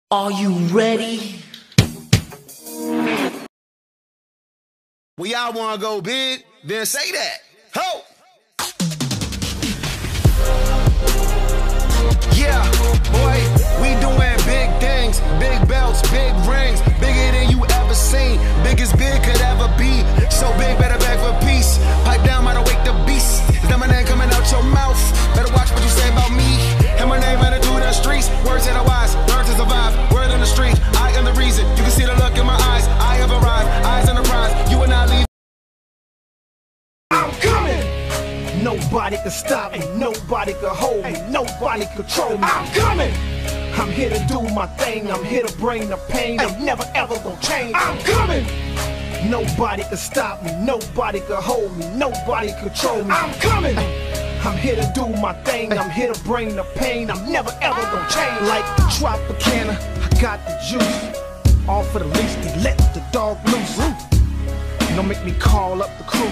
Are you ready? We all wanna go big, then say that. Ho! Yeah, boy, we doing big things, big belts, big rings, bigger than you ever seen, big as big could ever be. So big, better beg for peace. Pipe down, might wake the beast. Is that my name coming out your mouth? Better watch what you say about me. And my name running through the streets. Words that are wise, learn to survive. Word on the street, I am the reason. You can see the look in my eyes. I have arrived, eyes on the prize. You will not leave. I'm coming. Nobody can stop me, nobody can hold me, nobody control me. I'm coming. I'm here to do my thing, I'm here to bring the pain. I'm never ever gonna change. I'm coming. Nobody can stop me, nobody can hold me, nobody control me. I'm coming. I'm here to do my thing, I'm here to bring the pain. I'm never ever gonna change. Like Tropicana, I got the juice. All for the least, they let the dog loose. Don't make me call up the crew.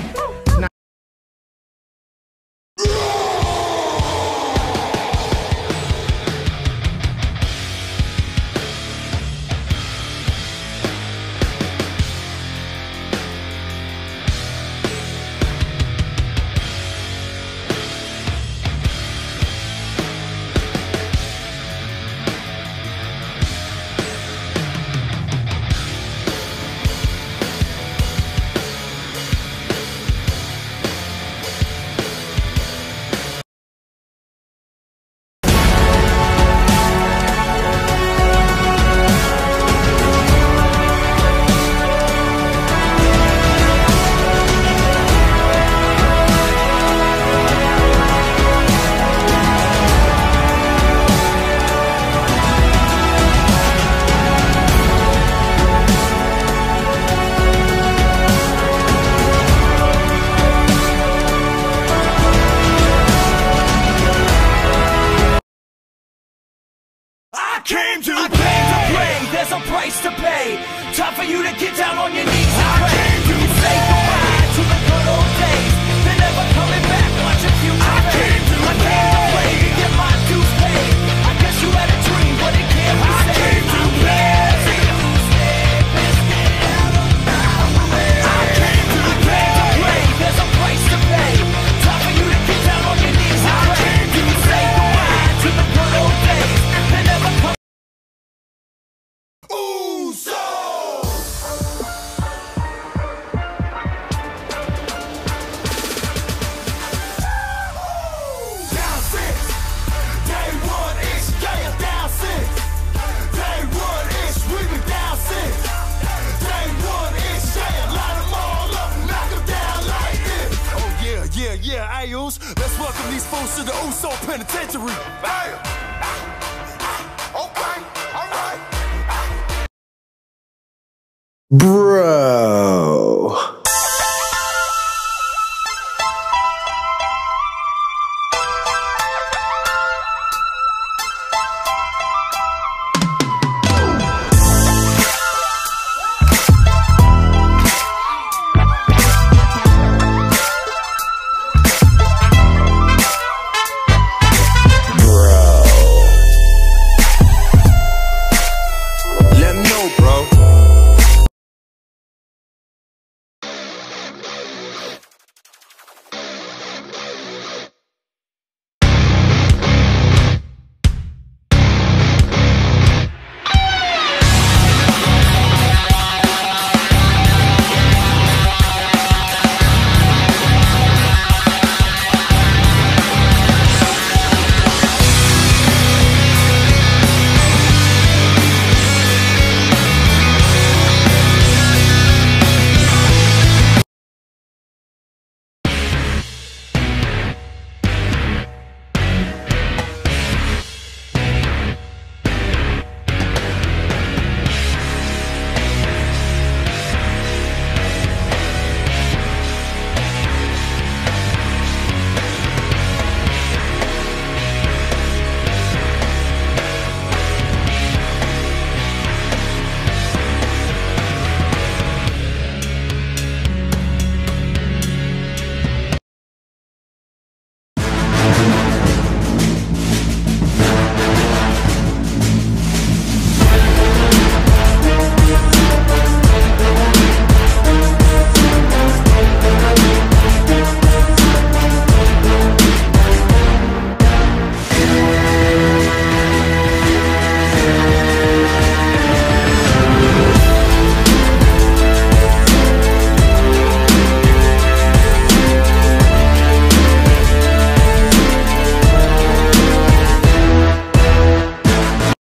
I came to play, there's a price to pay. Time for you to get down on your knees and pray. You say goodbye to the good old days. They're never coming back, watch your future fade. I came to play to get my dues paid. I guess you had a dream, but it can't be saved. I came to play, there's a price to pay. Time for you to get down on your knees and pray. You say goodbye to the good old days. They never come. Yeah, Ayus, let's welcome these fools to the Uso Penitentiary. Okay, alright. Bruh.